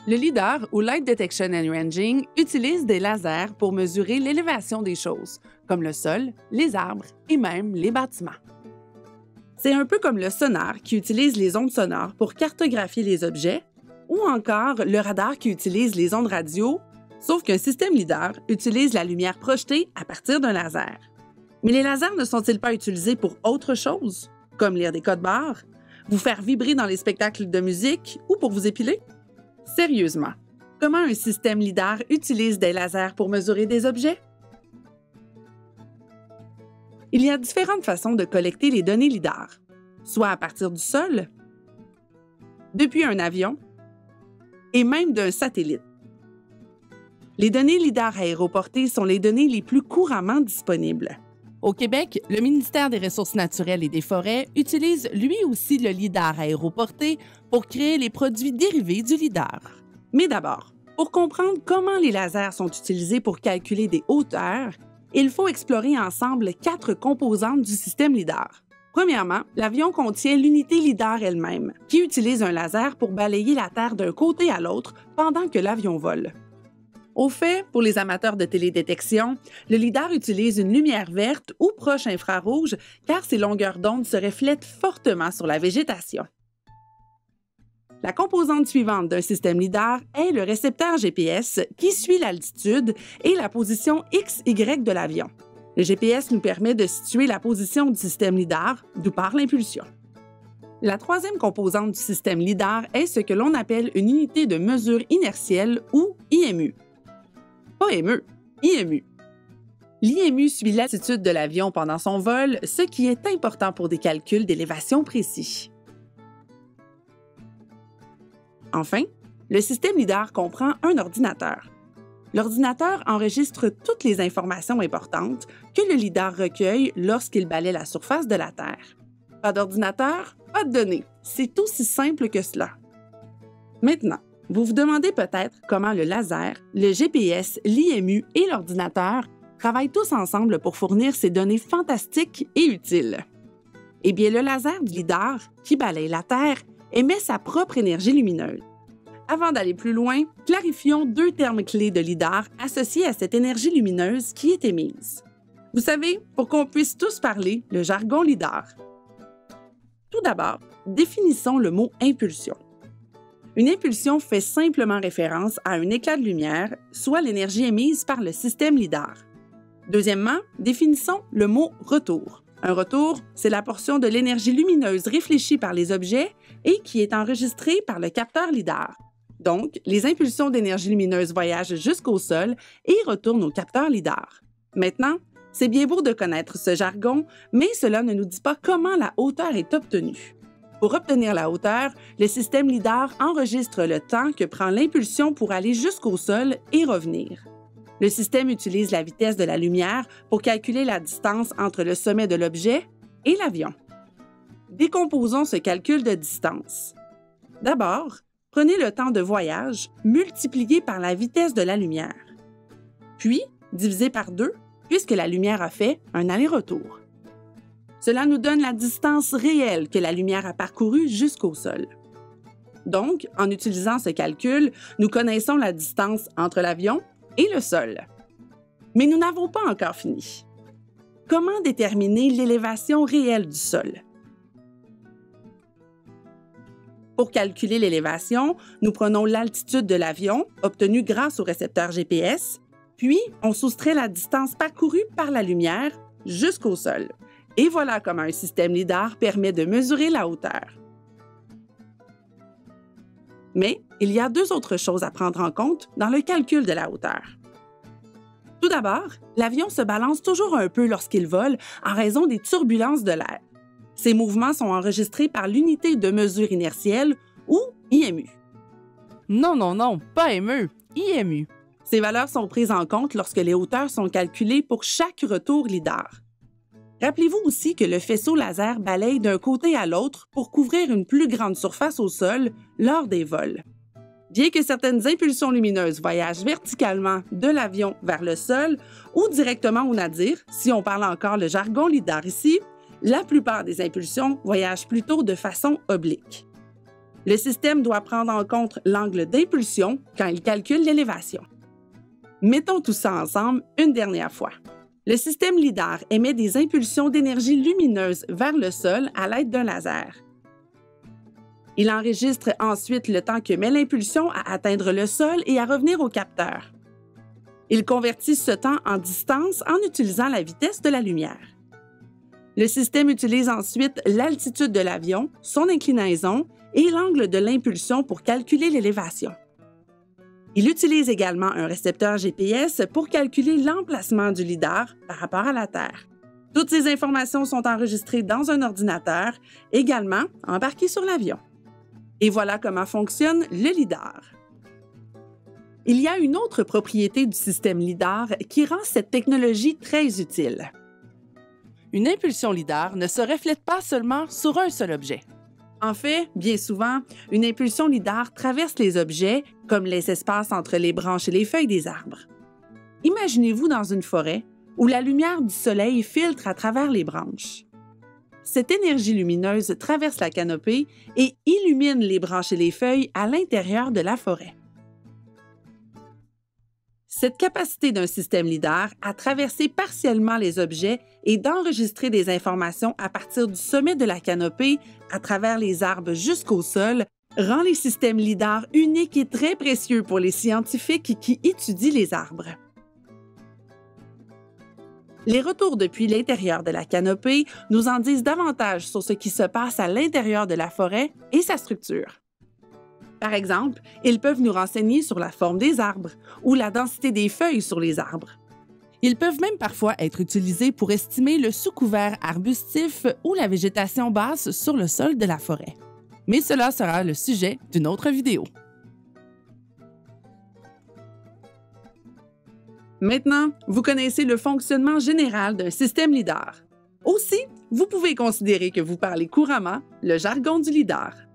Le LiDAR, ou Light Detection and Ranging, utilise des lasers pour mesurer l'élévation des choses, comme le sol, les arbres et même les bâtiments. C'est un peu comme le sonar qui utilise les ondes sonores pour cartographier les objets, ou encore le radar qui utilise les ondes radio, sauf qu'un système LiDAR utilise la lumière projetée à partir d'un laser. Mais les lasers ne sont-ils pas utilisés pour autre chose, comme lire des codes barres, vous faire vibrer dans les spectacles de musique ou pour vous épiler? Sérieusement, comment un système LiDAR utilise des lasers pour mesurer des objets? Il y a différentes façons de collecter les données LiDAR, soit à partir du sol, depuis un avion et même d'un satellite. Les données LiDAR aéroportées sont les données les plus couramment disponibles. Au Québec, le ministère des Ressources naturelles et des Forêts utilise lui aussi le LiDAR aéroporté pour créer les produits dérivés du LiDAR. Mais d'abord, pour comprendre comment les lasers sont utilisés pour calculer des hauteurs, il faut explorer ensemble 4 composantes du système LiDAR. Premièrement, l'avion contient l'unité LiDAR elle-même, qui utilise un laser pour balayer la Terre d'un côté à l'autre pendant que l'avion vole. Au fait, pour les amateurs de télédétection, le LiDAR utilise une lumière verte ou proche infrarouge car ses longueurs d'onde se reflètent fortement sur la végétation. La composante suivante d'un système LiDAR est le récepteur GPS qui suit l'altitude et la position XY de l'avion. Le GPS nous permet de situer la position du système LiDAR, d'où part l'impulsion. La troisième composante du système LiDAR est ce que l'on appelle une unité de mesure inertielle ou IMU. Pas ME, IMU. L'IMU suit l'altitude de l'avion pendant son vol, ce qui est important pour des calculs d'élévation précis. Enfin, le système LiDAR comprend un ordinateur. L'ordinateur enregistre toutes les informations importantes que le LiDAR recueille lorsqu'il balaie la surface de la Terre. Pas d'ordinateur, pas de données. C'est aussi simple que cela. Maintenant, vous vous demandez peut-être comment le laser, le GPS, l'IMU et l'ordinateur travaillent tous ensemble pour fournir ces données fantastiques et utiles. Eh bien, le laser du LiDAR, qui balaye la Terre, émet sa propre énergie lumineuse. Avant d'aller plus loin, clarifions 2 termes clés de LiDAR associés à cette énergie lumineuse qui est émise. Vous savez, pour qu'on puisse tous parler le jargon LiDAR. Tout d'abord, définissons le mot impulsion. Une impulsion fait simplement référence à un éclat de lumière, soit l'énergie émise par le système LiDAR. Deuxièmement, définissons le mot retour. Un retour, c'est la portion de l'énergie lumineuse réfléchie par les objets et qui est enregistrée par le capteur LiDAR. Donc, les impulsions d'énergie lumineuse voyagent jusqu'au sol et retournent au capteur LiDAR. Maintenant, c'est bien beau de connaître ce jargon, mais cela ne nous dit pas comment la hauteur est obtenue. Pour obtenir la hauteur, le système LiDAR enregistre le temps que prend l'impulsion pour aller jusqu'au sol et revenir. Le système utilise la vitesse de la lumière pour calculer la distance entre le sommet de l'objet et l'avion. Décomposons ce calcul de distance. D'abord, prenez le temps de voyage multiplié par la vitesse de la lumière. Puis, divisé par 2, puisque la lumière a fait un aller-retour. Cela nous donne la distance réelle que la lumière a parcourue jusqu'au sol. Donc, en utilisant ce calcul, nous connaissons la distance entre l'avion et le sol. Mais nous n'avons pas encore fini. Comment déterminer l'élévation réelle du sol? Pour calculer l'élévation, nous prenons l'altitude de l'avion, obtenue grâce au récepteur GPS, puis on soustrait la distance parcourue par la lumière jusqu'au sol. Et voilà comment un système LiDAR permet de mesurer la hauteur. Mais il y a 2 autres choses à prendre en compte dans le calcul de la hauteur. Tout d'abord, l'avion se balance toujours un peu lorsqu'il vole en raison des turbulences de l'air. Ces mouvements sont enregistrés par l'unité de mesure inertielle ou IMU. Non, pas ME, IMU. Ces valeurs sont prises en compte lorsque les hauteurs sont calculées pour chaque retour LiDAR. Rappelez-vous aussi que le faisceau laser balaye d'un côté à l'autre pour couvrir une plus grande surface au sol lors des vols. Bien que certaines impulsions lumineuses voyagent verticalement de l'avion vers le sol ou directement au nadir, si on parle encore le jargon LiDAR ici, la plupart des impulsions voyagent plutôt de façon oblique. Le système doit prendre en compte l'angle d'impulsion quand il calcule l'élévation. Mettons tout ça ensemble une dernière fois. Le système LIDAR émet des impulsions d'énergie lumineuse vers le sol à l'aide d'un laser. Il enregistre ensuite le temps que met l'impulsion à atteindre le sol et à revenir au capteur. Il convertit ce temps en distance en utilisant la vitesse de la lumière. Le système utilise ensuite l'altitude de l'avion, son inclinaison et l'angle de l'impulsion pour calculer l'élévation. Il utilise également un récepteur GPS pour calculer l'emplacement du lidar par rapport à la Terre. Toutes ces informations sont enregistrées dans un ordinateur, également embarqué sur l'avion. Et voilà comment fonctionne le lidar. Il y a une autre propriété du système lidar qui rend cette technologie très utile. Une impulsion LIDAR ne se reflète pas seulement sur un seul objet. En fait, bien souvent, une impulsion lidar traverse les objets, comme les espaces entre les branches et les feuilles des arbres. Imaginez-vous dans une forêt où la lumière du soleil filtre à travers les branches. Cette énergie lumineuse traverse la canopée et illumine les branches et les feuilles à l'intérieur de la forêt. Cette capacité d'un système lidar à traverser partiellement les objets et d'enregistrer des informations à partir du sommet de la canopée à travers les arbres jusqu'au sol rend les systèmes lidar uniques et très précieux pour les scientifiques qui étudient les arbres. Les retours depuis l'intérieur de la canopée nous en disent davantage sur ce qui se passe à l'intérieur de la forêt et sa structure. Par exemple, ils peuvent nous renseigner sur la forme des arbres ou la densité des feuilles sur les arbres. Ils peuvent même parfois être utilisés pour estimer le sous-couvert arbustif ou la végétation basse sur le sol de la forêt. Mais cela sera le sujet d'une autre vidéo. Maintenant, vous connaissez le fonctionnement général d'un système lidar. Aussi, vous pouvez considérer que vous parlez couramment le jargon du lidar.